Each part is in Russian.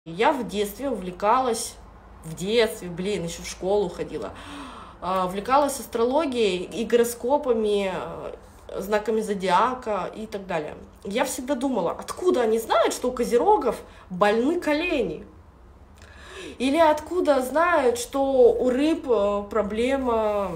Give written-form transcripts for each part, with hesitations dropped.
Я в детстве увлекалась, блин, еще в школу ходила, увлекалась астрологией и гороскопами, знаками зодиака и так далее. Я всегда думала, откуда они знают, что у козерогов больны колени? Или откуда знают, что у рыб проблема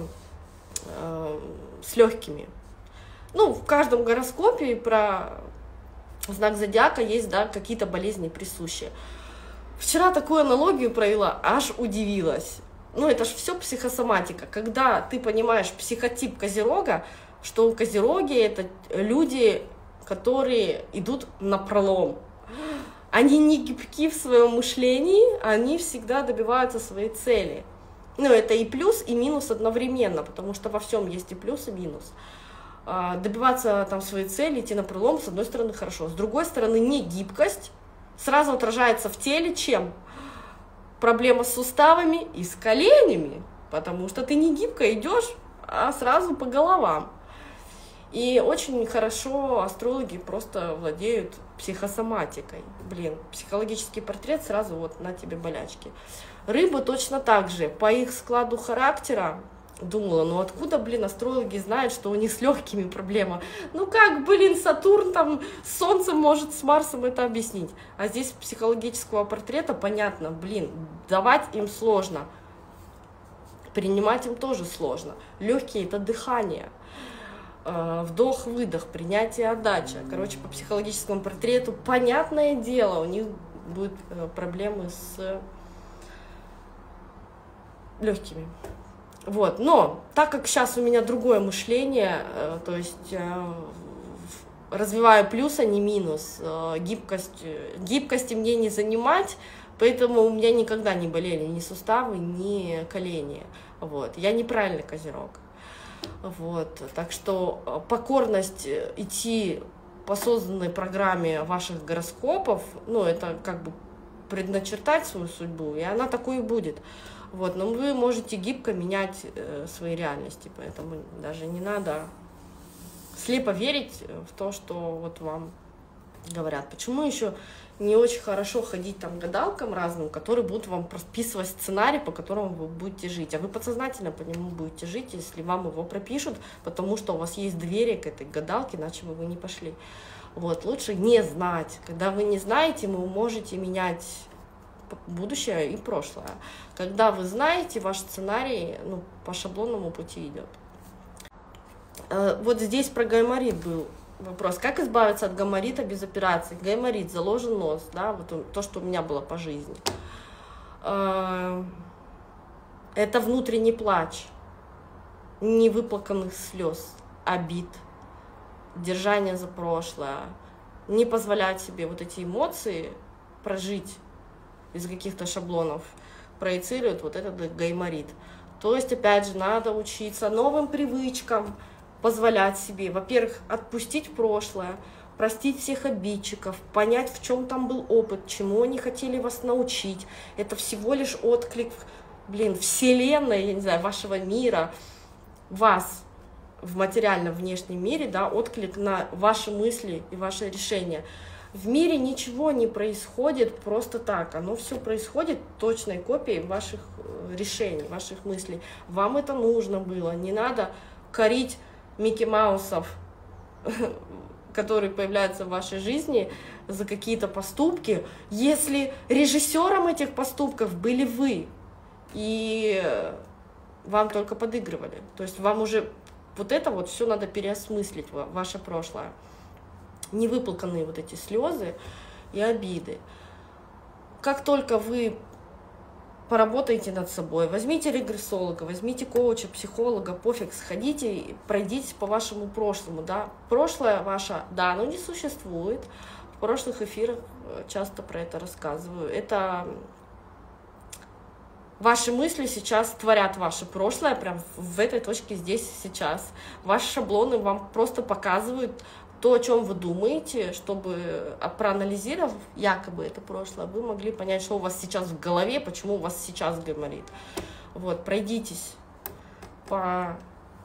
с легкими? Ну, в каждом гороскопе про знак зодиака есть, да, какие-то болезни присущие. Вчера такую аналогию провела, аж удивилась. Ну, это же все психосоматика. Когда ты понимаешь психотип козерога, что козероги — это люди, которые идут напролом. Они не гибки в своем мышлении, они всегда добиваются своей цели. Ну, это и плюс, и минус одновременно, потому что во всем есть и плюс, и минус. Добиваться там своей цели, идти напролом, с одной стороны, хорошо. С другой стороны, негибкость сразу отражается в теле чем? Проблема с суставами и с коленями, потому что ты не гибко идешь, а сразу по головам. И очень хорошо астрологи просто владеют психосоматикой. Блин, психологический портрет сразу вот на тебе болячки. Рыбы точно так же, по их складу характера. Думала, ну откуда, блин, астрологи знают, что у них с легкими проблема? Ну как, блин, Сатурн там с Солнцем может с Марсом это объяснить? А здесь психологического портрета понятно, блин, давать им сложно, принимать им тоже сложно. Легкие — это дыхание, вдох-выдох, принятие, отдача. Короче, по психологическому портрету, понятное дело, у них будут проблемы с легкими. Вот, но так как сейчас у меня другое мышление, то есть развиваю плюс, а не минус, гибкости мне не занимать, поэтому у меня никогда не болели ни суставы, ни колени. Вот, я неправильный козерог. Вот, так что покорность идти по созданной программе ваших гороскопов, ну, это как бы предначертать свою судьбу, и она такой и будет. Вот, но вы можете гибко менять свои реальности, поэтому даже не надо слепо верить в то, что вот вам говорят. Почему еще не очень хорошо ходить там к гадалкам разным, которые будут вам прописывать сценарий, по которому вы будете жить, а вы подсознательно по нему будете жить, если вам его пропишут, потому что у вас есть доверие к этой гадалке, иначе бы вы не пошли. Вот, лучше не знать. Когда вы не знаете, вы можете менять будущее и прошлое. Когда вы знаете, ваш сценарий, ну, по шаблонному пути идет. Вот здесь про гайморит был вопрос. Как избавиться от гайморита без операции? Гайморит, заложен нос, да, вот то, что у меня было по жизни. Это внутренний плач, невыплаканных слез, обид, держание за прошлое, не позволять себе вот эти эмоции прожить из каких-то шаблонов, проецирует вот этот гайморит. То есть, опять же, надо учиться новым привычкам, позволять себе, во-первых, отпустить прошлое, простить всех обидчиков, понять, в чем там был опыт, чему они хотели вас научить. Это всего лишь отклик, блин, вселенной, я не знаю, вашего мира, вас в материальном внешнем мире, да, отклик на ваши мысли и ваши решения. В мире ничего не происходит просто так, оно все происходит точной копией ваших решений, ваших мыслей. Вам это нужно было, не надо корить Микки Маусов, которые появляются в вашей жизни, за какие-то поступки, если режиссером этих поступков были вы, и вам только подыгрывали. То есть вам уже вот это вот все надо переосмыслить, ваше прошлое. Невыплаканные вот эти слезы и обиды. Как только вы поработаете над собой, возьмите регрессолога, возьмите коуча, психолога, пофиг, сходите, пройдитесь по вашему прошлому, да. Прошлое ваше, да, оно не существует. В прошлых эфирах часто про это рассказываю. Это ваши мысли сейчас творят ваше прошлое, прям в этой точке здесь сейчас. Ваши шаблоны вам просто показывают то, о чем вы думаете, чтобы, проанализировав якобы это прошлое, вы могли понять, что у вас сейчас в голове, почему у вас сейчас гайморит. Вот, пройдитесь по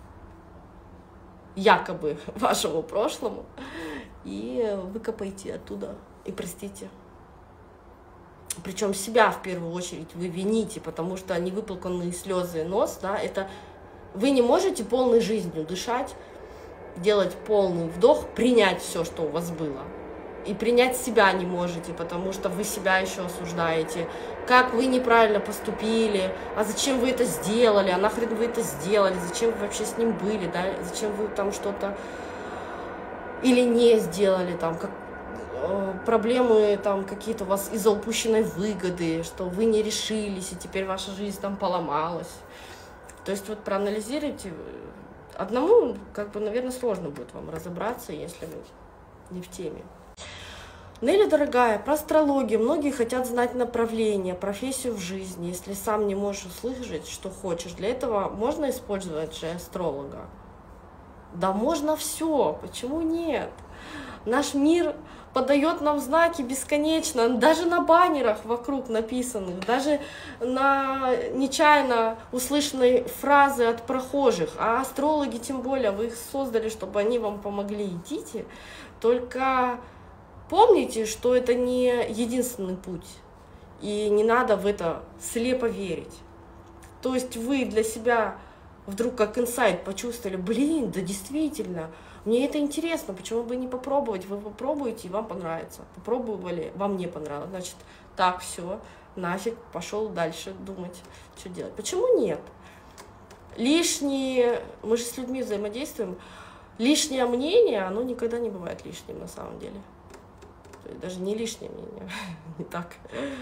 якобы вашему прошлому и выкопайте оттуда, и простите. причем себя в первую очередь вы вините, потому что невыплаканные слезы нос, да, это вы не можете полной жизнью дышать, делать полный вдох, принять все, что у вас было. И принять себя не можете, потому что вы себя еще осуждаете. Как вы неправильно поступили, а зачем вы это сделали, а нахрен вы это сделали, зачем вы вообще с ним были, да, зачем вы там что-то или не сделали, там, как, проблемы там какие-то у вас из-за упущенной выгоды, что вы не решились, и теперь ваша жизнь там поломалась. То есть вот проанализируйте. Одному, как бы, наверное, сложно будет вам разобраться, если вы не в теме. Нелли, дорогая, про астрологию. Многие хотят знать направление, профессию в жизни. Если сам не можешь услышать, что хочешь, для этого можно использовать же астролога? Да можно все, почему нет? Наш мир подает нам знаки бесконечно, даже на баннерах вокруг написанных, даже на нечаянно услышанной фразы от прохожих. А астрологи, тем более, вы их создали, чтобы они вам помогли. Идите, только помните, что это не единственный путь, и не надо в это слепо верить. То есть вы для себя вдруг как инсайт почувствовали, блин, да действительно, мне это интересно, почему бы не попробовать? Вы попробуете, и вам понравится. Попробовали, вам не понравилось. Значит, так, все, нафиг, пошел дальше думать, что делать. Почему нет? Лишние, мы же с людьми взаимодействуем, лишнее мнение, оно никогда не бывает лишним на самом деле. Даже не лишнее мнение, не так.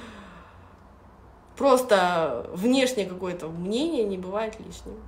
Просто внешнее какое-то мнение не бывает лишним.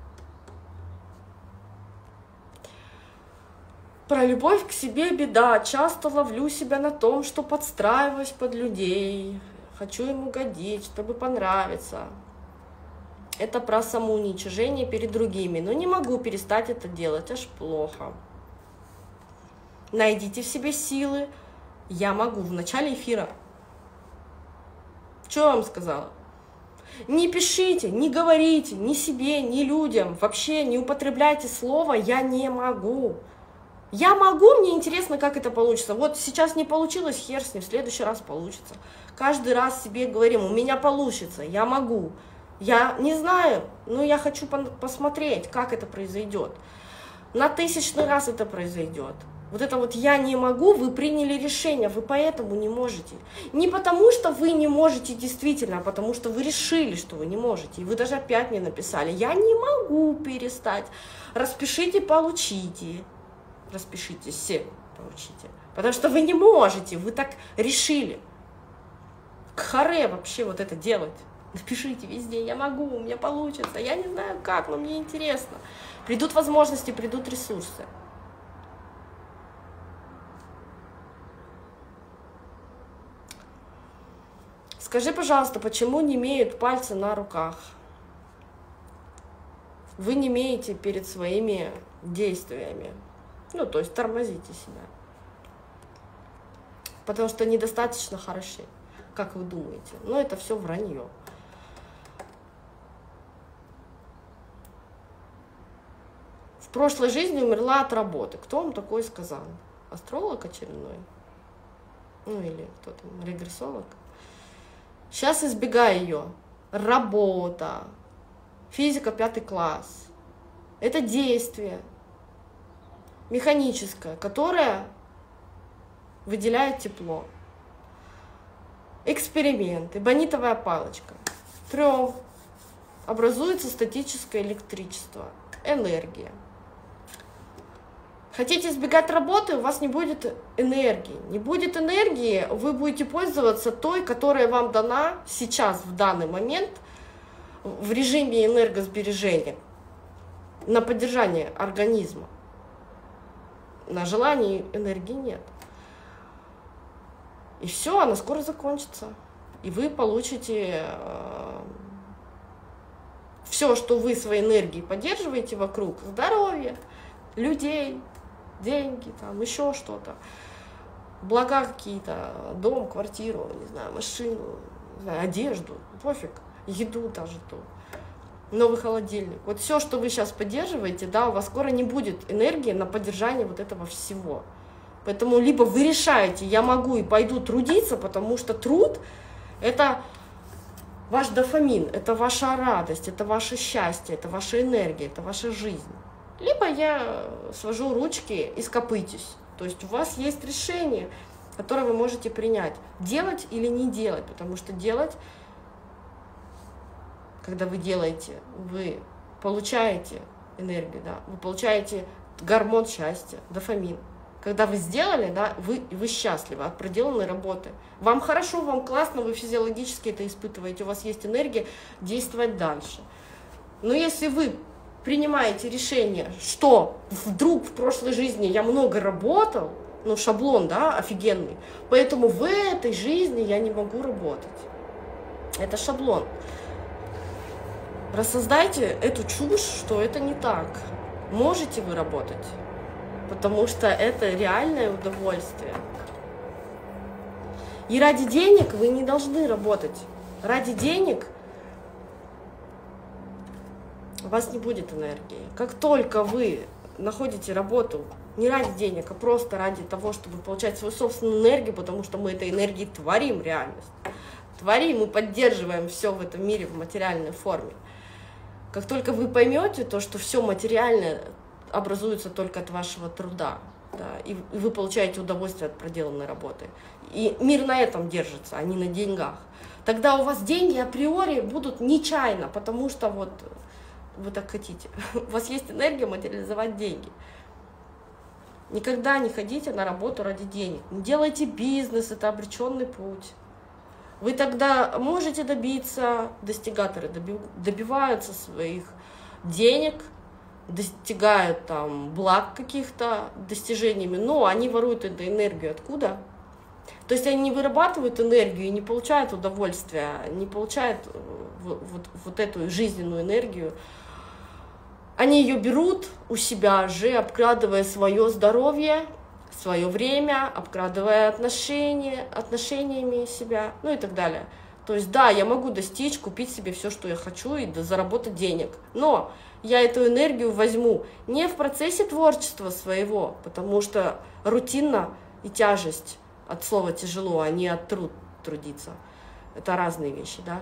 Про любовь к себе беда. Часто ловлю себя на том, что подстраиваюсь под людей. Хочу им угодить, чтобы понравиться. Это про самоуничижение перед другими. Но не могу перестать это делать, аж плохо. Найдите в себе силы. Я могу в начале эфира. Что я вам сказала? Не пишите, не говорите ни себе, ни людям. Вообще не употребляйте слово «я не могу». Я могу, мне интересно, как это получится. Вот сейчас не получилось, хер с ним, в следующий раз получится. Каждый раз себе говорим, у меня получится, я могу. Я не знаю, но я хочу посмотреть, как это произойдет. На 1000-й раз это произойдет. Вот это вот «я не могу», вы приняли решение, вы поэтому не можете. Не потому, что вы не можете действительно, а потому что вы решили, что вы не можете. И вы даже опять мне написали «я не могу перестать». Распишите, получите. Распишитесь, все получите. Потому что вы не можете, вы так решили. К харе вообще вот это делать. Напишите везде «я могу», «у меня получится», «я не знаю как, но мне интересно». Придут возможности, придут ресурсы. Скажи, пожалуйста, почему не имеют пальцы на руках? Вы не имеете перед своими действиями. Ну, то есть тормозите себя. Потому что недостаточно хороши, как вы думаете. Но это все вранье. В прошлой жизни умерла от работы. Кто вам такое сказал? Астролог очередной? Ну или кто там, регрессолог? Сейчас избегай ее. Работа, физика 5 класс. Это действие механическое, которое выделяет тепло. Эксперимент, эбонитовая палочка. Трем. Образуется статическое электричество, энергия. Хотите избегать работы, у вас не будет энергии. Не будет энергии, вы будете пользоваться той, которая вам дана сейчас, в данный момент, в режиме энергосбережения, на поддержание организма. На желании энергии нет. И все, она скоро закончится. И вы получите все, что вы своей энергией поддерживаете вокруг: здоровье, людей, деньги, там еще что-то, блага какие-то, дом, квартиру, не знаю, машину, не знаю, одежду, пофиг, еду даже ту, новый холодильник. Вот все, что вы сейчас поддерживаете, да, у вас скоро не будет энергии на поддержание вот этого всего. Поэтому либо вы решаете, я могу и пойду трудиться, потому что труд Это ваш дофамин, это ваша радость, это ваше счастье, это ваша энергия, это ваша жизнь. Либо я свожу ручки и скопытюсь. То есть у вас есть решение, которое вы можете принять. Делать или не делать, потому что делать, когда вы делаете, вы получаете энергию, да, вы получаете гормон счастья, дофамин. Когда вы сделали, да, вы счастливы от проделанной работы. Вам хорошо, вам классно, вы физиологически это испытываете, у вас есть энергия действовать дальше. Но если вы принимаете решение, что вдруг в прошлой жизни я много работал, ну шаблон, да, офигенный, поэтому в этой жизни я не могу работать. Это шаблон. Рассоздайте эту чушь, что это не так. Можете вы работать, потому что это реальное удовольствие. И ради денег вы не должны работать. Ради денег у вас не будет энергии. Как только вы находите работу не ради денег, а просто ради того, чтобы получать свою собственную энергию, потому что мы этой энергией творим реальность. Творим и поддерживаем все в этом мире в материальной форме. Как только вы поймете то, что все материальное образуется только от вашего труда, да, и вы получаете удовольствие от проделанной работы, и мир на этом держится, а не на деньгах, тогда у вас деньги априори будут нечаянно, потому что вот вы так хотите. У вас есть энергия материализовать деньги. Никогда не ходите на работу ради денег. Не делайте бизнес, это обреченный путь. Вы тогда можете добиться, достигаторы добиваются своих денег, достигают там благ каких-то достижениями, но они воруют эту энергию откуда? То есть они не вырабатывают энергию и не получают удовольствия, не получают вот эту жизненную энергию. Они ее берут у себя же, обкрадывая свое здоровье, свое время, обкрадывая отношениями себя, ну и так далее. То есть да, я могу достичь, купить себе все, что я хочу, и заработать денег, но я эту энергию возьму не в процессе творчества своего, потому что рутинно и тяжесть от слова тяжело, а не от трудиться. Это разные вещи, да.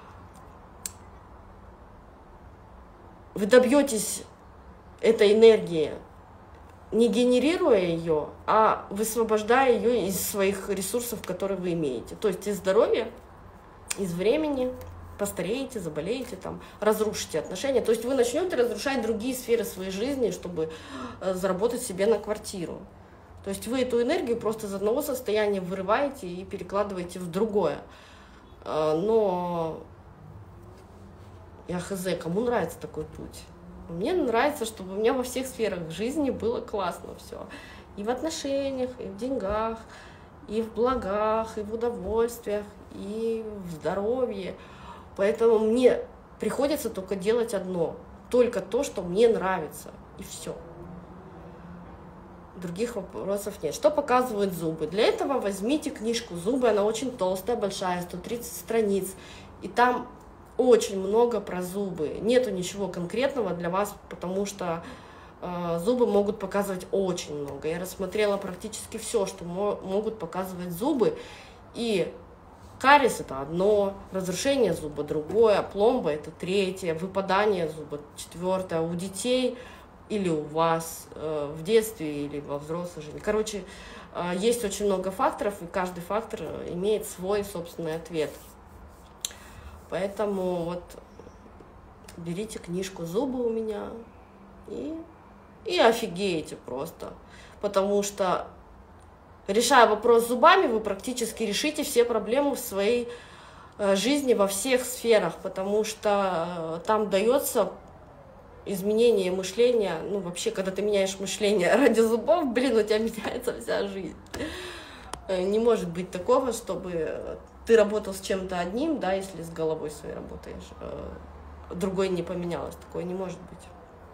Вы добьетесь этой энергии, не генерируя ее, а высвобождая ее из своих ресурсов, которые вы имеете. То есть из здоровья, из времени, постареете, заболеете, там, разрушите отношения. То есть вы начнете разрушать другие сферы своей жизни, чтобы заработать себе на квартиру. То есть вы эту энергию просто из одного состояния вырываете и перекладываете в другое. Но я хз, кому нравится такой путь? Мне нравится, чтобы у меня во всех сферах жизни было классно все. И в отношениях, и в деньгах, и в благах, и в удовольствиях, и в здоровье. Поэтому мне приходится только делать одно. Только то, что мне нравится. И все. Других вопросов нет. Что показывают зубы? Для этого возьмите книжку «Зубы». Она очень толстая, большая, 130 страниц. И там очень много про зубы. Нету ничего конкретного для вас, потому что зубы могут показывать очень много. Я рассмотрела практически все, что могут показывать зубы. И кариес — это одно, разрушение зуба — другое, пломба — это третье, выпадание зуба — четвертое. У детей или у вас в детстве, или во взрослой жизни. Короче, есть очень много факторов, и каждый фактор имеет свой собственный ответ. Поэтому вот берите книжку «Зубы» у меня и офигеете просто. Потому что, решая вопрос с зубами, вы практически решите все проблемы в своей жизни во всех сферах, потому что там дается изменение мышления. Ну, вообще, когда ты меняешь мышление ради зубов, блин, у тебя меняется вся жизнь. Не может быть такого, чтобы ты работал с чем-то одним, да, если с головой своей работаешь, другой не поменялось. Такое не может быть.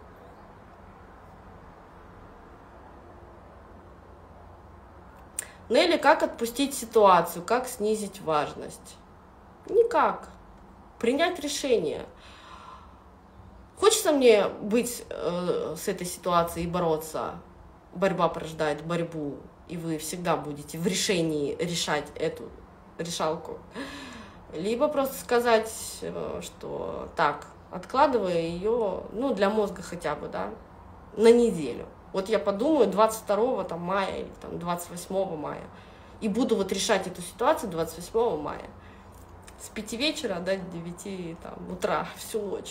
Ну или как отпустить ситуацию, как снизить важность? Никак. Принять решение. Хочется мне быть с этой ситуацией и бороться? Борьба порождает борьбу, и вы всегда будете в решении решать эту решалку. Либо просто сказать, что так, откладывая ее, ну, для мозга хотя бы, да, на неделю. Вот я подумаю 22 там, мая или там, 28 мая, и буду вот решать эту ситуацию 28 мая. С 5 вечера до 9 там, утра, всю ночь.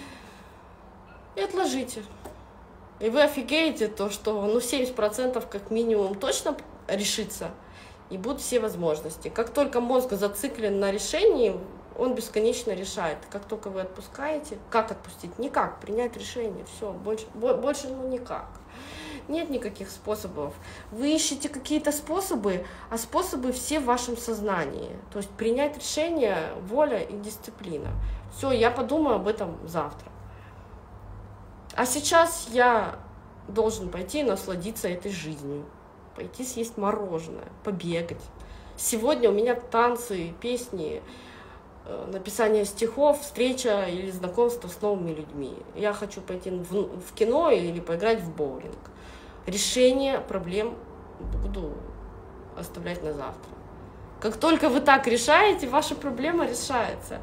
И отложите. И вы офигеете, то, что ну, 70% как минимум точно решится, и будут все возможности. Как только мозг зациклен на решении, он бесконечно решает. Как только вы отпускаете, как отпустить? Никак, принять решение, все, больше ну никак. Нет никаких способов. Вы ищете какие-то способы, а способы все в вашем сознании. То есть принять решение, воля и дисциплина. Все, я подумаю об этом завтра. А сейчас я должен пойти и насладиться этой жизнью. Пойти съесть мороженое, побегать. Сегодня у меня танцы, песни, написание стихов, встреча или знакомство с новыми людьми. Я хочу пойти в кино или поиграть в боулинг. Решение проблем буду оставлять на завтра. Как только вы так решаете, ваша проблема решается.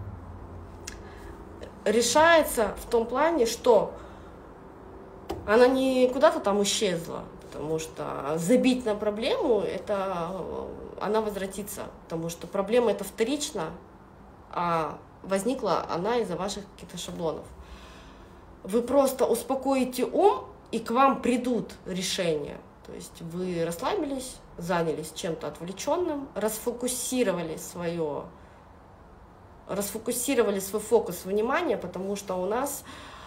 Решается в том плане, что она не куда-то там исчезла, потому что забить на проблему, это она возвратится, потому что проблема это вторично, а возникла она из-за ваших каких-то шаблонов. Вы просто успокоите ум, и к вам придут решения. То есть вы расслабились, занялись чем-то отвлеченным, расфокусировали свой фокус внимания, потому что у нас,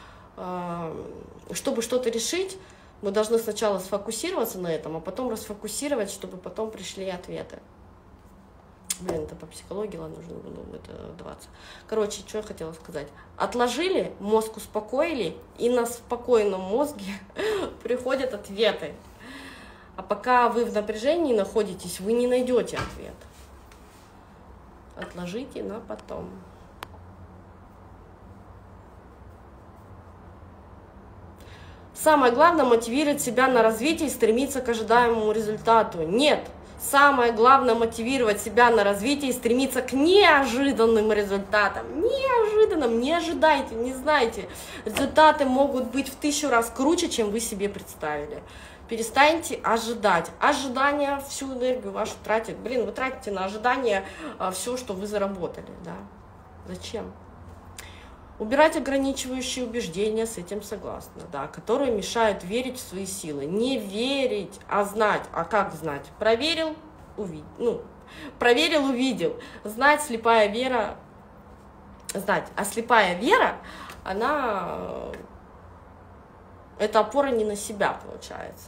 чтобы что-то решить, мы должны сначала сфокусироваться на этом, а потом расфокусировать, чтобы потом пришли ответы. Блин, это по психологии, ладно, нужно это вдаваться. Короче, что я хотела сказать. Отложили, мозг успокоили, и на спокойном мозге приходят ответы. А пока вы в напряжении находитесь, вы не найдете ответ. Отложите на потом. Самое главное — мотивировать себя на развитие и стремиться к ожидаемому результату. Нет! Самое главное — мотивировать себя на развитие и стремиться к неожиданным результатам. Неожиданным, не ожидайте, не знайте. Результаты могут быть в 1000 раз круче, чем вы себе представили. Перестаньте ожидать. Ожидание всю энергию вашу тратит. Блин, вы тратите на ожидание все, что вы заработали. Да? Зачем? Убирать ограничивающие убеждения, с этим согласна, да, которые мешают верить в свои силы. Не верить, а знать. А как знать? Проверил, увидел. Ну, проверил, увидел. Знать, слепая вера. Знать. А слепая вера, она... Это опора не на себя, получается.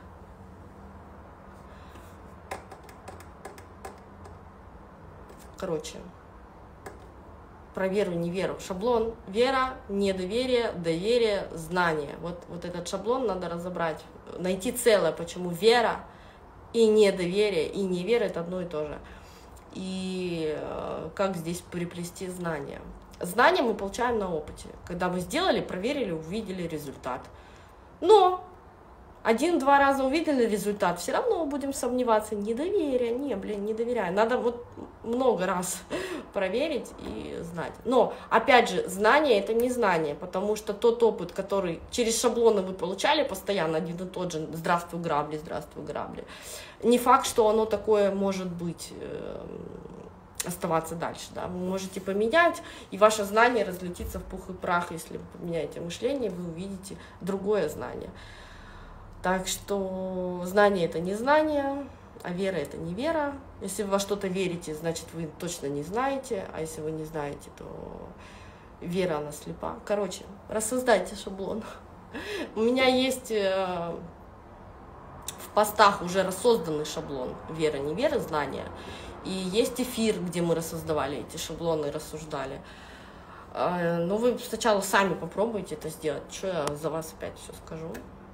Короче. Про веру, не веру. Шаблон вера, недоверие, доверие, знание. Вот этот шаблон надо разобрать, найти целое, почему вера и недоверие, и невера — это одно и то же. И как здесь приплести знания. Знания мы получаем на опыте. Когда мы сделали, проверили, увидели результат. Но 1-2 раза увидели результат, все равно будем сомневаться. Недоверие, не доверяю. Надо вот много раз проверить и знать. Но, опять же, знание — это не знание, потому что тот опыт, который через шаблоны вы получали постоянно, один и тот же: здравствуй, грабли, здравствуй, грабли. Не факт, что оно такое может быть, оставаться дальше. Да? Вы можете поменять, и ваше знание разлетится в пух и прах. Если вы поменяете мышление, вы увидите другое знание. Так что знание — это не знание, а вера — это не вера. Если вы во что-то верите, значит, вы точно не знаете, а если вы не знаете, то вера, она слепа. Короче, рассоздайте шаблон. У меня есть в постах уже рассозданный шаблон вера, не вера, знания. И есть эфир, где мы рассоздавали эти шаблоны и рассуждали. Но вы сначала сами попробуйте это сделать. Что я за вас опять все скажу?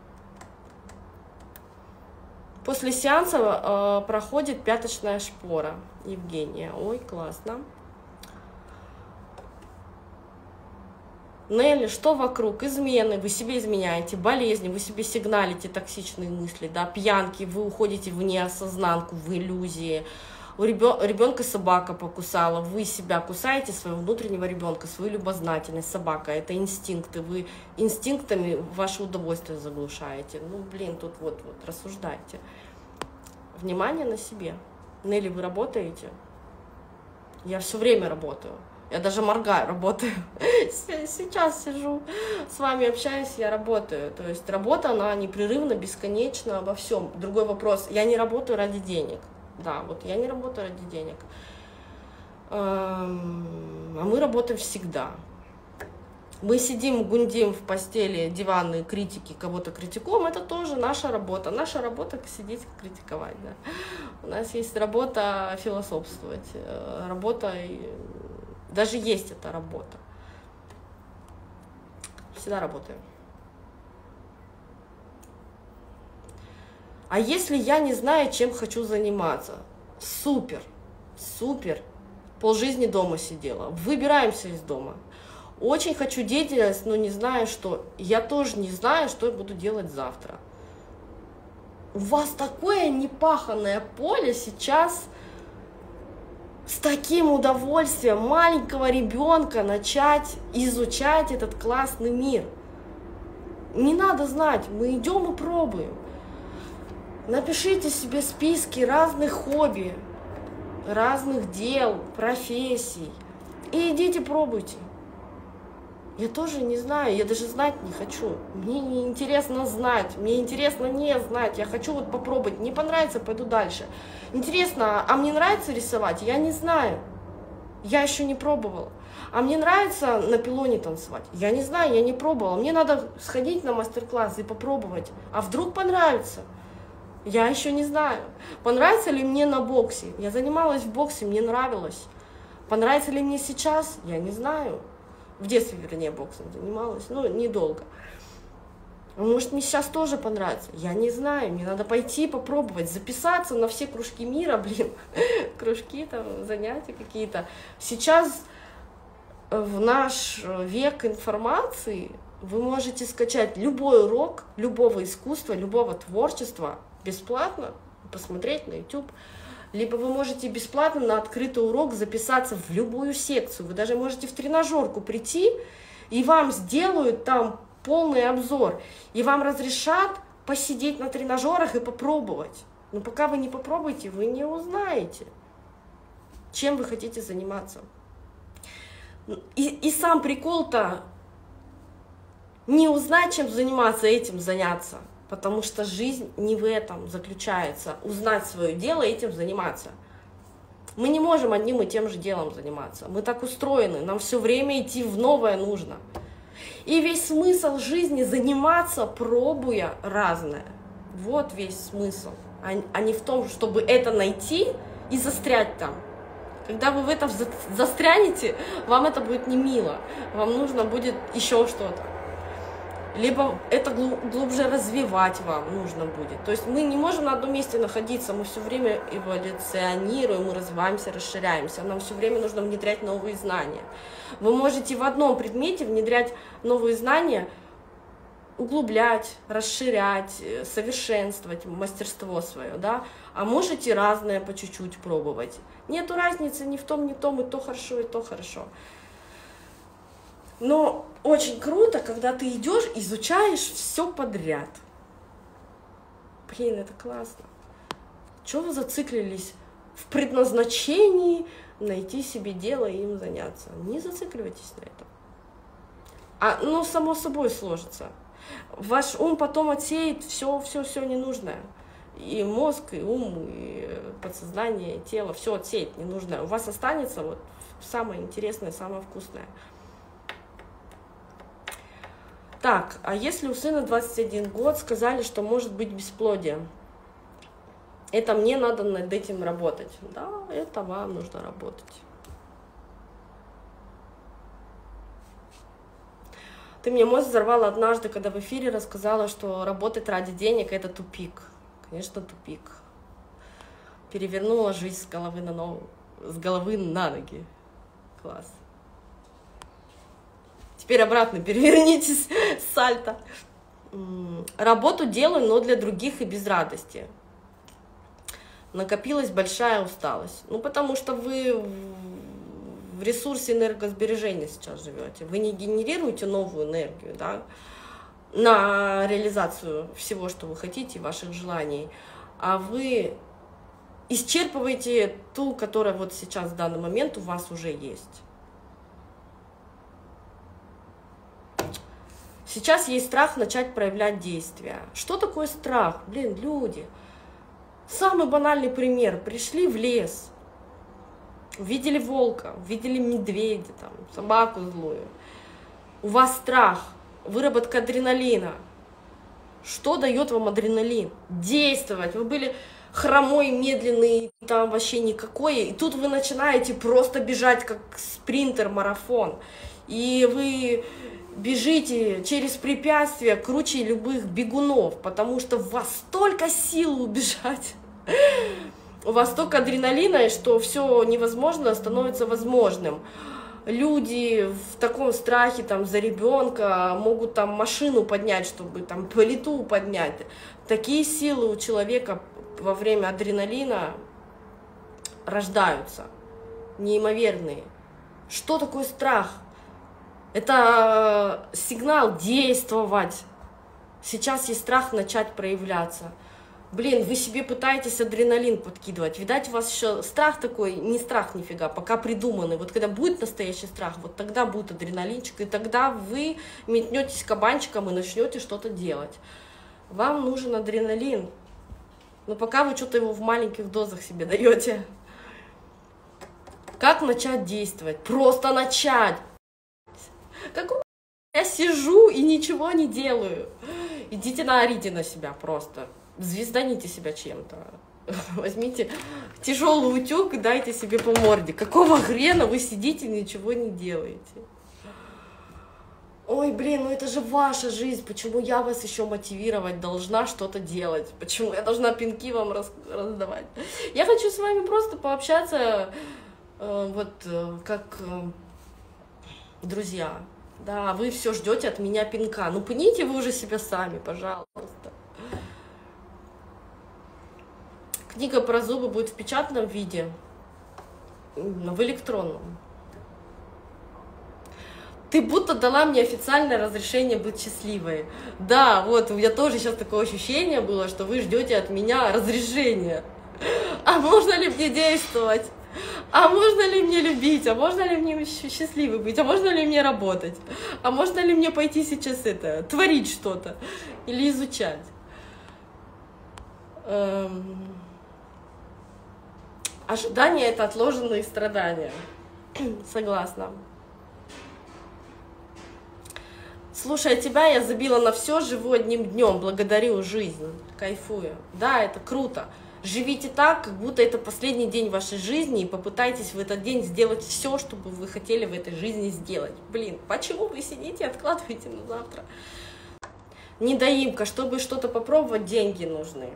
После сеанса проходит пяточная шпора. Евгения. Ой, классно. Нелли, что вокруг? Измены, вы себе изменяете, болезни, вы себе сигналите токсичные мысли, да, пьянки, вы уходите в неосознанку, в иллюзии, У ребенка собака покусала, вы себя кусаете, своего внутреннего ребенка, свою любознательность. Собака — это инстинкты, вы инстинктами ваше удовольствие заглушаете. Ну, блин, тут вот рассуждайте. Внимание на себе. Нелли, вы работаете? Я все время работаю. Я даже моргаю, работаю. Сейчас сижу, с вами общаюсь, я работаю. То есть работа, она непрерывно, бесконечно во всем. Другой вопрос, я не работаю ради денег. Да, вот я не работаю ради денег. А мы работаем всегда. Мы сидим, гундим в постели, диванные критики, кого-то критикуем, это тоже наша работа. Наша работа — сидеть, критиковать. Да. У нас есть работа философствовать, работа... Даже есть эта работа. Всегда работаю. А если я не знаю, чем хочу заниматься? Супер, супер. Полжизни дома сидела. Выбираемся из дома. Очень хочу деятельность, но не знаю, что. Я тоже не знаю, что я буду делать завтра. У вас такое непаханное поле сейчас... С таким удовольствием маленького ребенка начать изучать этот классный мир. Не надо знать, мы идем и пробуем. Напишите себе списки разных хобби, разных дел, профессий. И идите пробуйте. Я тоже не знаю, я даже знать не хочу. Мне не интересно знать, мне интересно не знать. Я хочу вот попробовать. Не понравится, пойду дальше. Интересно, а мне нравится рисовать? Я не знаю. Я еще не пробовала. А мне нравится на пилоне танцевать? Я не знаю, я не пробовала. Мне надо сходить на мастер-класс и попробовать. А вдруг понравится? Я еще не знаю. Понравится ли мне на боксе? Я занималась в боксе, мне нравилось. Понравится ли мне сейчас? Я не знаю. В детстве, вернее, боксом занималась, но недолго. Может, мне сейчас тоже понравится? Я не знаю, мне надо пойти попробовать, записаться на все кружки мира, блин, кружки, там, занятия какие-то. Сейчас в наш век информации вы можете скачать любой урок, любого искусства, любого творчества бесплатно, посмотреть на YouTube. Либо вы можете бесплатно на открытый урок записаться в любую секцию. Вы даже можете в тренажерку прийти, и вам сделают там полный обзор. И вам разрешат посидеть на тренажерах и попробовать. Но пока вы не попробуете, вы не узнаете, чем вы хотите заниматься. И сам прикол-то не узнать, чем заниматься, этим заняться. Потому что жизнь не в этом заключается. Узнать свое дело и этим заниматься. Мы не можем одним и тем же делом заниматься. Мы так устроены, нам все время идти в новое нужно. И весь смысл жизни заниматься, пробуя разное. Вот весь смысл. А не в том, чтобы это найти и застрять там. Когда вы в этом застрянете, вам это будет не мило. Вам нужно будет еще что-то. Либо это глубже развивать вам нужно будет. То есть мы не можем на одном месте находиться, мы все время эволюционируем, мы развиваемся, расширяемся. Нам все время нужно внедрять новые знания. Вы можете в одном предмете внедрять новые знания, углублять, расширять, совершенствовать мастерство свое, да? А можете разное по чуть-чуть пробовать. Нету разницы ни в том, ни в том, и то хорошо, и то хорошо. Но очень круто, когда ты идешь, изучаешь все подряд. Блин, это классно. Чего вы зациклились в предназначении найти себе дело и им заняться? Не зацикливайтесь на этом. Ну, само собой сложится. Ваш ум потом отсеет все ненужное. И мозг, и ум, и подсознание, и тело, все отсеет ненужное. У вас останется вот самое интересное, самое вкусное. Так, а если у сына 21 год, сказали, что может быть бесплодие, это мне надо над этим работать. Да, это вам нужно работать. Ты мне мозг взорвала однажды, когда в эфире рассказала, что работать ради денег — это тупик. Конечно, тупик. Перевернула жизнь с головы на ноги. Класс. Теперь обратно перевернитесь, сальто. Работу делаю, но для других и без радости. накопилась большая усталость. Ну, потому что вы в ресурсе энергосбережения сейчас живете. Вы не генерируете новую энергию, да, на реализацию всего, что вы хотите, ваших желаний, а вы исчерпываете ту, которая вот сейчас в данный момент у вас уже есть. Сейчас есть страх начать проявлять действия. Что такое страх? Блин, люди. Самый банальный пример. Пришли в лес, увидели волка, увидели медведя, там, собаку злую. У вас страх, выработка адреналина. Что дает вам адреналин? Действовать. Вы были хромой, медленный, там вообще никакой. И тут вы начинаете просто бежать, как спринтер, марафон. И вы бежите через препятствия круче любых бегунов, потому что у вас столько сил убежать. У вас столько адреналина, что все невозможно становится возможным. Люди в таком страхе там за ребенка могут там машину поднять, чтобы там плиту поднять. Такие силы у человека во время адреналина рождаются, неимоверные. Что такое страх? Это сигнал действовать. Сейчас есть страх начать проявляться. Блин, вы себе пытаетесь адреналин подкидывать. Видать, у вас еще страх такой, не страх нифига, пока придуманный. Вот когда будет настоящий страх, вот тогда будет адреналинчик, и тогда вы метнетесь кабанчиком и начнете что-то делать. Вам нужен адреналин, но пока вы что-то его в маленьких дозах себе даете. Как начать действовать? Просто начать. Как я сижу и ничего не делаю. Идите наорите на себя просто. Звезданите себя чем-то. Возьмите тяжелый утюг и дайте себе по морде. Какого хрена вы сидите и ничего не делаете? Ой, блин, ну это же ваша жизнь. Почему я вас еще мотивировать должна что-то делать? Почему я должна пинки вам раздавать? Я хочу с вами просто пообщаться, как друзья. Да, вы все ждете от меня пинка. Ну, пните вы уже себя сами, пожалуйста. Книга про зубы будет в печатном виде, в электронном. Ты будто дала мне официальное разрешение быть счастливой. Да, вот, у меня тоже сейчас такое ощущение было, что вы ждете от меня разрешения. А можно ли мне действовать? А можно ли мне любить? А можно ли мне счастливой быть? А можно ли мне работать? А можно ли мне пойти сейчас творить что-то? Или изучать? Ожидание — это отложенные страдания. Согласна. Слушая тебя, я забила на все, живу одним днем, благодарю жизнь, кайфую. Да, это круто. Живите так, как будто это последний день вашей жизни, и попытайтесь в этот день сделать все, что бы вы хотели в этой жизни сделать. Блин, почему вы сидите и откладываете на завтра? Недоимка. Чтобы что-то попробовать, деньги нужны.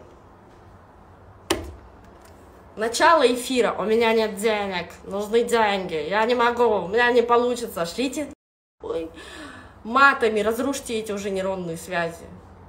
Начало эфира. У меня нет денег, нужны деньги. Я не могу, у меня не получится. Шлите матами, разрушьте эти уже нейронные связи.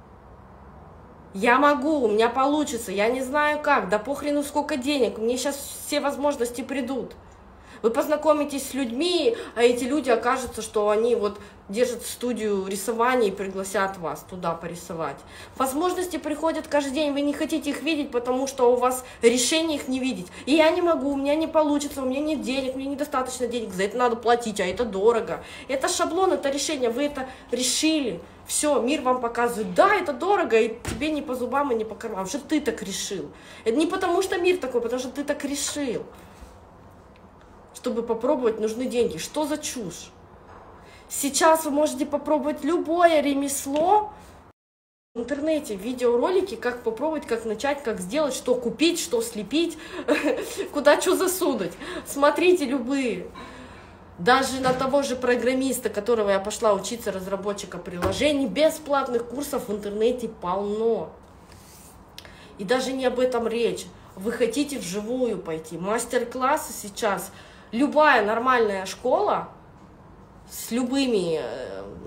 Я могу, у меня получится, я не знаю как, да похрену сколько денег, мне сейчас все возможности придут. Вы познакомитесь с людьми, а эти люди окажутся, что они вот держат студию рисования и пригласят вас туда порисовать. Возможности приходят каждый день, вы не хотите их видеть, потому что у вас решение их не видеть. И я не могу, у меня не получится, у меня нет денег, мне недостаточно денег, за это надо платить, а это дорого. Это шаблон, это решение, вы это решили. Все, мир вам показывает, да, это дорого, и тебе не по зубам и не по карманам, что ты так решил. Это не потому, что мир такой, потому что ты так решил. Чтобы попробовать, нужны деньги. Что за чушь? Сейчас вы можете попробовать любое ремесло в интернете, видеоролики, как попробовать, как начать, как сделать, что купить, что слепить, куда что засунуть. Смотрите любые. Даже на того же программиста, которого я пошла учиться, разработчика приложений, бесплатных курсов в интернете полно. И даже не об этом речь. Вы хотите вживую пойти. Мастер-классы сейчас. Любая нормальная школа с любыми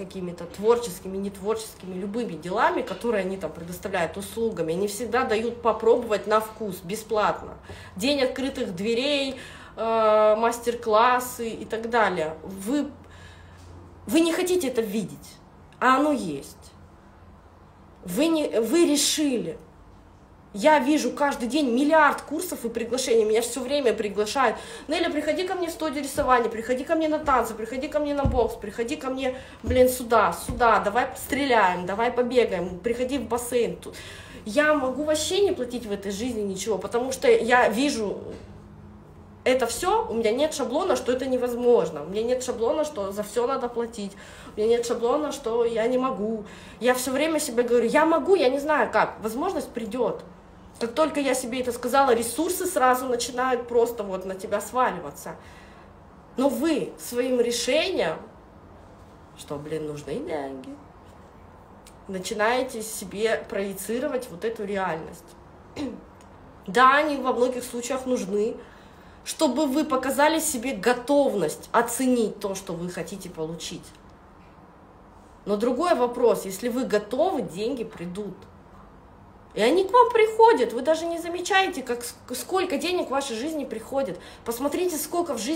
какими-то творческими, нетворческими, любыми делами, которые они там предоставляют услугами, они всегда дают попробовать на вкус, бесплатно. День открытых дверей, мастер-классы и так далее. Вы не хотите это видеть, а оно есть. Вы решили. Я вижу каждый день миллиард курсов и приглашений, меня все время приглашают. Неля, приходи ко мне в студию рисования, приходи ко мне на танцы, приходи ко мне на бокс, приходи ко мне, сюда, давай стреляем, давай побегаем, приходи в бассейн. Я могу вообще не платить в этой жизни ничего, потому что я вижу это все, у меня нет шаблона, что это невозможно, у меня нет шаблона, что за все надо платить, у меня нет шаблона, что я не могу. Я все время себе говорю, я могу, я не знаю как, возможность придет. Как только я себе это сказала, ресурсы сразу начинают просто вот на тебя сваливаться. Но вы своим решением, что, нужны деньги, начинаете себе проецировать вот эту реальность. Да, они во многих случаях нужны, чтобы вы показали себе готовность оценить то, что вы хотите получить. Но другой вопрос, если вы готовы, деньги придут. И они к вам приходят, вы даже не замечаете, сколько денег в вашей жизни приходит. Посмотрите, сколько в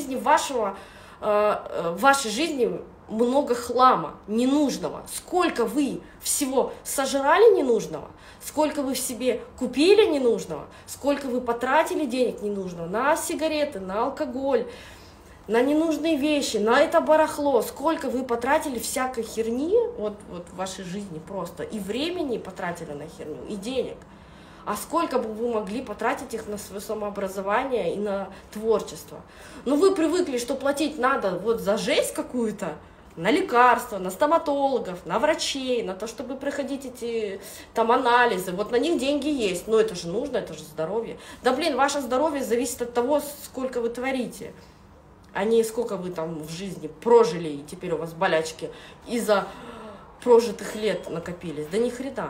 вашей жизни много хлама ненужного. Сколько вы всего сожрали ненужного, сколько вы в себе купили ненужного, сколько вы потратили денег ненужного на сигареты, на алкоголь, на ненужные вещи, на это барахло, сколько вы потратили всякой херни вот в вашей жизни просто, и времени потратили на херню, и денег. А сколько бы вы могли потратить их на свое самообразование и на творчество. Но вы привыкли, что платить надо вот за жесть какую-то, на лекарства, на стоматологов, на врачей, на то, чтобы проходить эти там анализы. Вот на них деньги есть, но это же нужно, это же здоровье. Да ваше здоровье зависит от того, сколько вы творите, а не сколько вы там в жизни прожили, и теперь у вас болячки из-за прожитых лет накопились. Да ни хрена.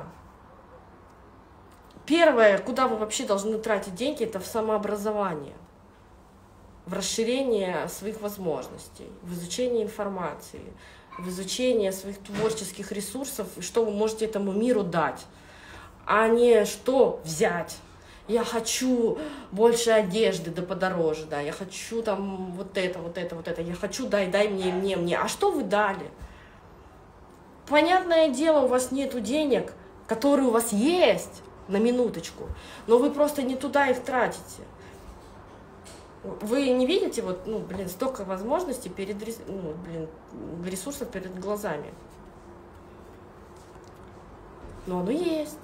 Первое, куда вы вообще должны тратить деньги, это в самообразование, в расширение своих возможностей, в изучение информации, в изучение своих творческих ресурсов, и что вы можете этому миру дать, а не что взять. Я хочу больше одежды, да подороже, да, я хочу там вот это, я хочу, дай мне. А что вы дали? Понятное дело, у вас нету денег, которые у вас есть, на минуточку, но вы просто не туда их тратите. Вы не видите, столько возможностей ресурсов перед глазами. Но оно есть.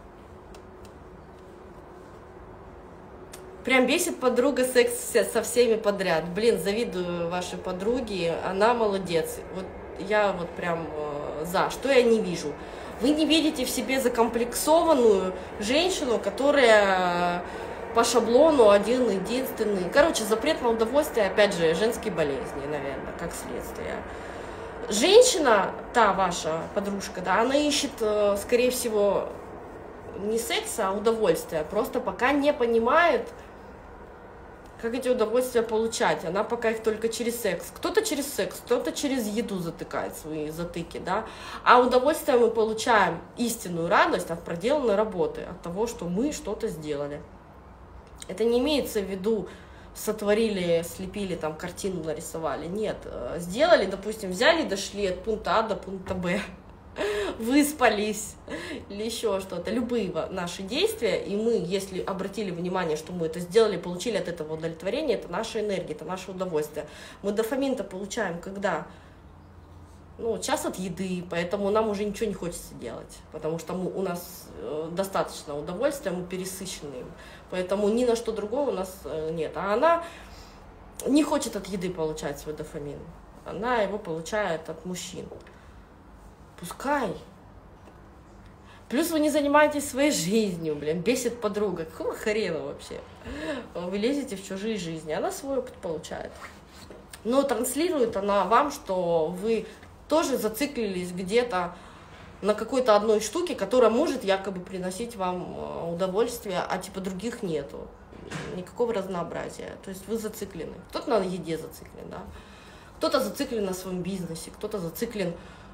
Прям бесит подруга секс со всеми подряд. Завидую вашей подруге, она молодец. Вот я прям за. Что я не вижу? Вы не видите в себе закомплексованную женщину, которая по шаблону один-единственный. Короче, запрет на удовольствие, опять же, женские болезни, наверное, как следствие. Женщина, та ваша подружка, да, она ищет, скорее всего, не секса, а удовольствия. Просто пока не понимает, как эти удовольствия получать. Она пока их только через секс. Кто-то через секс, кто-то через еду затыкает свои затыки, да. А удовольствие мы получаем, истинную радость от проделанной работы, от того, что мы что-то сделали. Это не имеется в виду, сотворили, слепили, там, картину нарисовали. Нет, сделали, допустим, взяли, дошли от пункта А до пункта Б. Выспались или еще что-то, любые наши действия, и мы, если обратили внимание, что мы это сделали, получили от этого удовлетворение, это наша энергия, это наше удовольствие. Мы дофамин-то получаем когда? Час от еды, поэтому нам уже ничего не хочется делать, потому что у нас достаточно удовольствия, мы пересыщены им, поэтому ни на что другого у нас нет. А она не хочет от еды получать свой дофамин, она его получает от мужчин. Пускай. Плюс вы не занимаетесь своей жизнью, бесит подруга. Какого хрена вообще? Вы лезете в чужие жизни, она свой опыт получает. Но транслирует она вам, что вы тоже зациклились где-то на какой-то одной штуке, которая может якобы приносить вам удовольствие, а типа других нету. Никакого разнообразия. То есть вы зациклены. Кто-то на еде зациклен, да? Кто-то зациклен на своем бизнесе, кто-то зациклен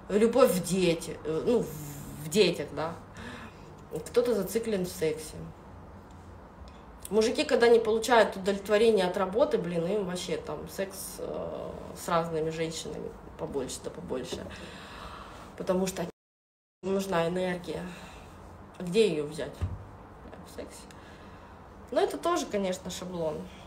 любовь в дети, ну, в детях, да. Кто-то зациклен в сексе. Мужики, когда не получают удовлетворение от работы, блин, им вообще там секс с разными женщинами побольше да побольше. Потому что нужна энергия. А где ее взять? В сексе. Но это тоже, конечно, шаблон.